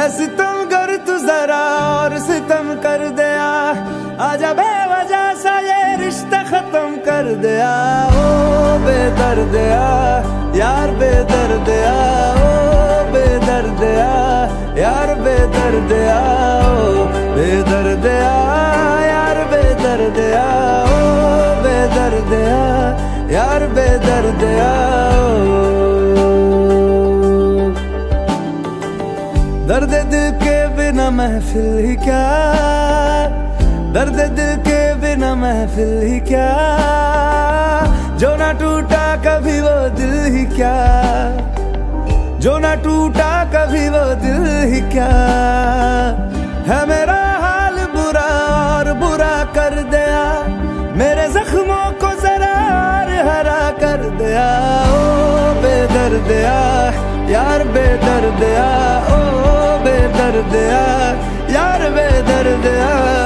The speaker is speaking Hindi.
सितम कर तू जरा और सितम कर दिया, आजा बेवजह सा ये रिश्ता खत्म कर दिया। ओ बेदर्दिया यार बेदर्दिया, ओ बेदर्दिया यार बेदर्दिया, ओ बेदर्दिया यार बेदर्दिया, ओ बेदर्दिया यार बेदर्दिया। दर्द दिल के बिना महफिल ही क्या, दर्द दिल के बिना महफिल ही क्या, जो ना टूटा कभी वो दिल ही क्या, जो ना टूटा कभी वो दिल ही क्या। है मेरा हाल बुरा और बुरा कर दिया, मेरे जख्मों को जरा हरा कर दिया। ओ बेदर्दिया यार बेदर्दिया, ओ बेदर्दिया यार बेदर्दिया।